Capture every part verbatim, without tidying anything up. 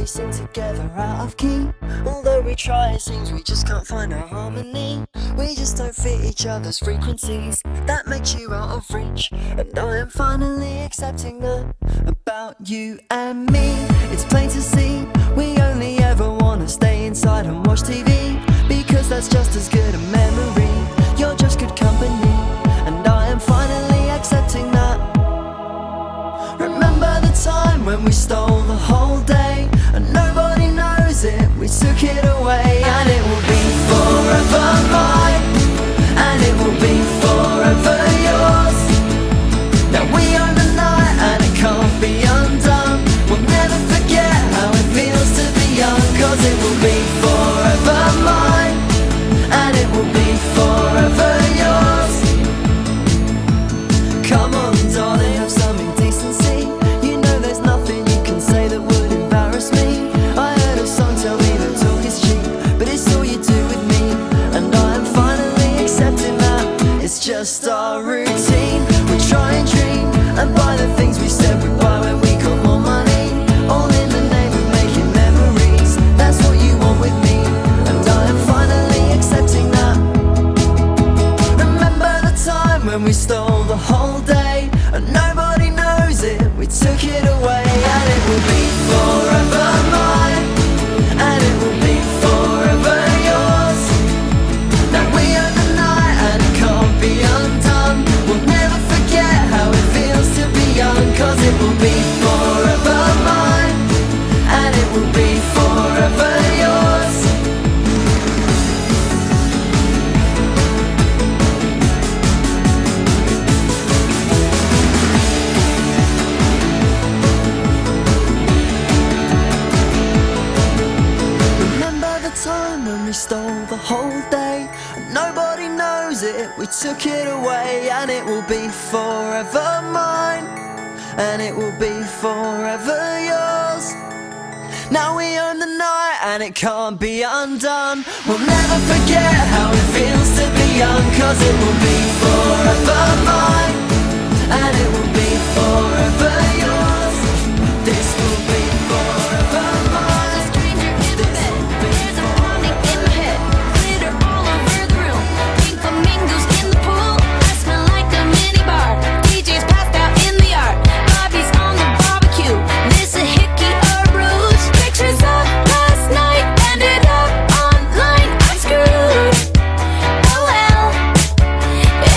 we sing together out of key. Although we try, it seems we just can't find our harmony. We just don't fit each other's frequencies. That makes you out of reach, and I am finally accepting that about you and me. It's plain to see, we only ever wanna stay inside and watch T V, because that's just as good a memory. You're just good company, and I am finally accepting that. Remember the time when we stole the whole day, and nobody knows it, we took it away. And it will be forever mine, and it will be forever yours. Now we own the night and it can't be undone. We'll never forget how it feels to be young, cause it will be forever mine, and it will be forever yours. Come on darling, have some indecency. You know there's nothing you can say that would embarrass me. I heard a song tell me that talk is cheap, but it's all you do with me, and I am finally accepting that it's just our routine. We try and dream and buy the things we said we'd buy when we got more money, all in the name of making memories. That's what you want with me, and I am finally accepting that. Remember the time when we stole the whole day, and nobody knows it, we took it away. And it will be forever mine, and it will be forever yours. Now we own the night and it can't be undone. We'll never forget how it feels to be young, cause it will be forever mine, and it will be forever yours. Remember the time when we stole the whole day, and nobody knows it, we took it away. And it will be forever mine, and it will be forever yours. Now we own the night and it can't be undone. We'll never forget how it feels to be young, cause it will be forever mine, and it will be forever yours. This will be forever mine. Stranger in the bed, there's a pounding in my head, glitter all over the room, pink flamingos in the pool. I smell like a mini bar, D J's passed out in the yard, Bobby's on the barbecue, this a hickey or bruise. Pictures of last night ended up online, I'm screwed. Oh well,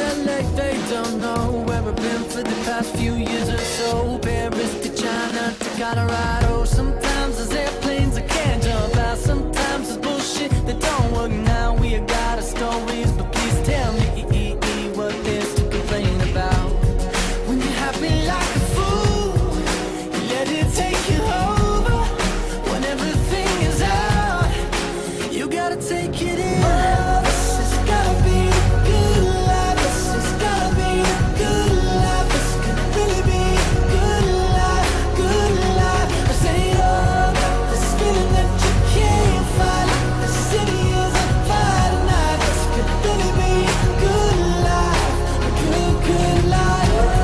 L A, they don't know where I've been for the past few years or so. Paris to China to Colorado. Sometimes there's airplanes I can't jump out. Sometimes there's bullshit that don't work. Now we have got our stories, but please tell me what there's to complain about. When you're happy like a fool, you let it take you over. When everything is out, you gotta take it in. Oh, this has gotta be a good life. This has gotta be a good life. This could really be a good life, good life. I say, oh, got this feeling that you can't fight. The city is on fire tonight. This could really be a good life, a good, good life.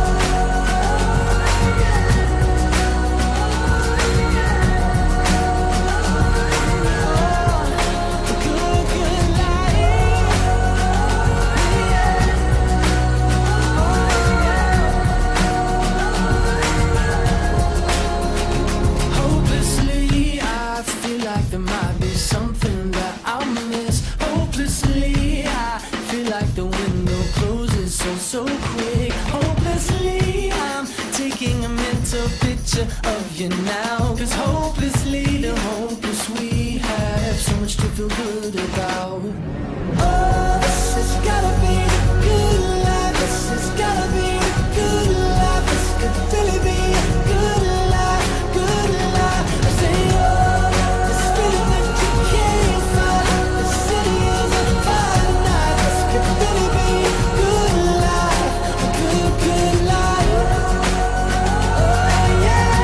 Hopelessly, I feel like there might be something that I'll miss. Hopelessly, I feel like the window closes so, so quick. Hopelessly, I'm taking a mental picture of you now. Cause hopelessly, the hopeless we have so much to feel good about. Oh, this has gotta be the good life. This has gotta be the good life. This could really be a good life, good life. I say, oh, this feeling that you can't fight. The city is on fire tonight. This could really be a good life, a good, good life. Oh, yeah.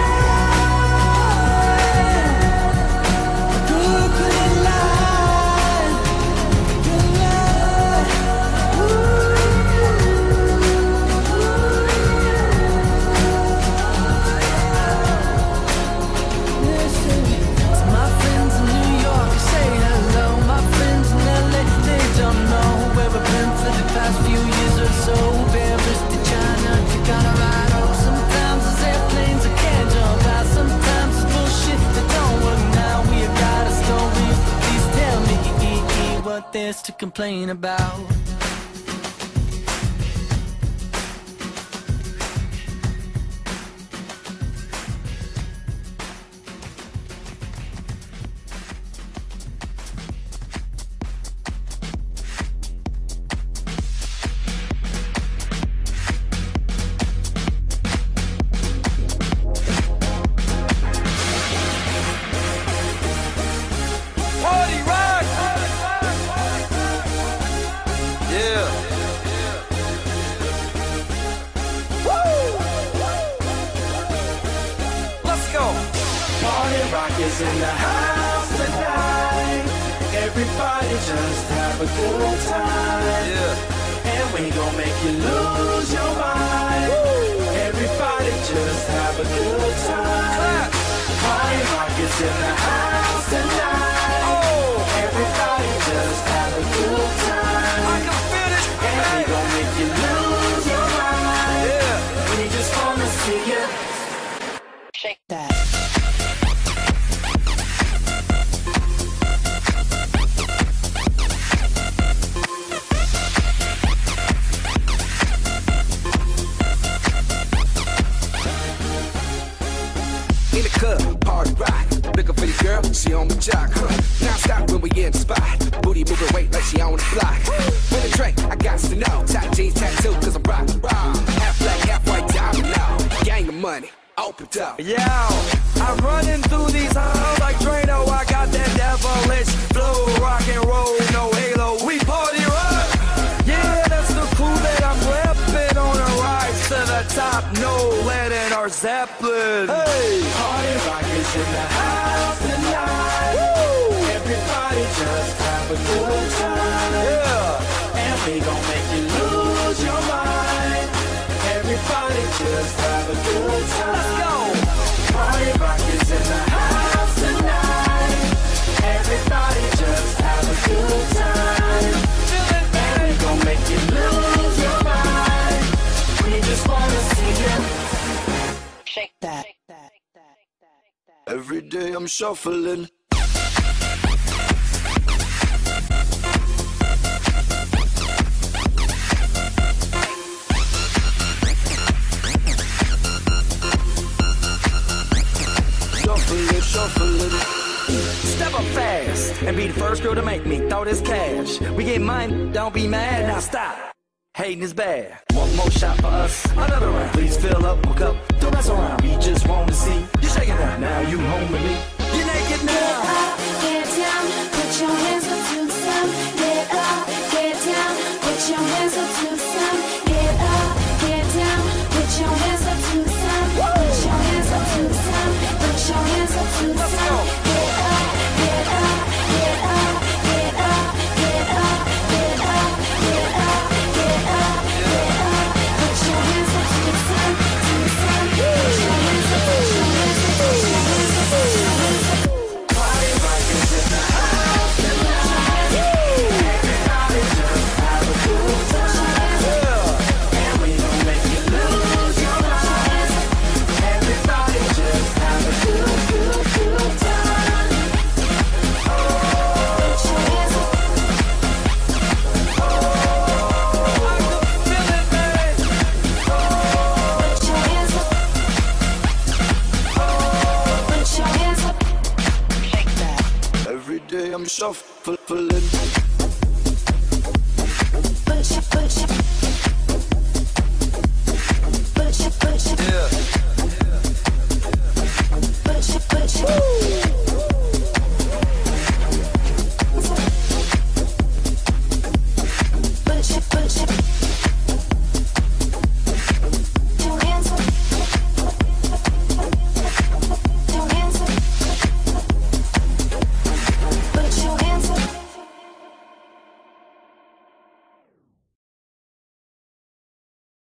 A good, good life. Good life. Listen, to my friends in New York, I say hello. My friends in L A, they don't know where I've been for the past few years or so. Paris to China to Colorado. Sometimes there's airplanes I can't jump out. Sometimes it's bullshit that don't work. Now we have got a story. Please tell me what there's to complain about. Party rock! Yeah. Woo! Let's go. Party rock is in the house tonight. Everybody just have a good time. Yeah. And we gon' make you lose your mind. Everybody just have a good time. Clap. Party rock is in the house tonight. Oh, Everybody just have a good I time. can feel it. And we gon' make you lose your mind. Yeah. We just wanna see you. Shake that. In the club, party rock. Looking for your girl, she on the jock. Huh. Now stop when we in the spot. Booty moving weight like she on the block. With a drink, I got to know. Tight jeans tattoo, cause I'm rock, rock. Half black, half white, diamond now. Gang of money, open up. Yeah, I'm running through these halls like Drano. I got that devilish flow, rock and roll, no halo. We party rock. Yeah, that's the crew that I'm repping on a rise to the top. No lead in our Zeppelin. Hey, Party rock is in the house tonight. Everybody just have a good time. yeah. And we gon' make you lose your mind. Everybody just have a good time. Let's go. Party rock is in the house tonight. Everybody just have a good time. And we gon' make you lose your mind. We just wanna see you. Shake that. Every day I'm shuffling. first girl to make me throw this cash. We get mine, don't be mad, now stop. Hating is bad. One more shot for us, another round. Please fill up, hook up, don't mess around. We just want to see you shaking out. Now you home with me. You naked now. Get up, get down, put your hands up to the sun. Get up, get down, put your hands up to the sun. Get up, get down, put your hands up to the sun. Put your hands up to the sun. Put your hands up to the sun. Get up, get up, get up, get up, get up, get up, get up, get up, get up. Put your hands up to the sun, to the sun. Put your hands up, put your hands up, put your hands up, put your hands up. Party rockers in the house tonight. Everybody just have a good time. And we gon' make you lose your mind. Everybody just have a good, good, good time. Oh, Put your hands up. Put your hands up. Put your hands up. Every day I'm shuffling